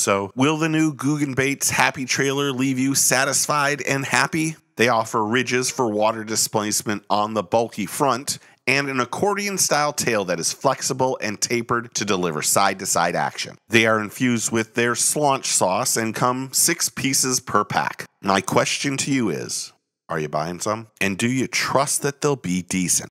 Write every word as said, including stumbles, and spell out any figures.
So, will the new Googan Baits Happy Trailer leave you satisfied and happy? They offer ridges for water displacement on the bulky front and an accordion-style tail that is flexible and tapered to deliver side-to-side action. They are infused with their slaunch sauce and come six pieces per pack. My question to you is, are you buying some? And do you trust that they'll be decent?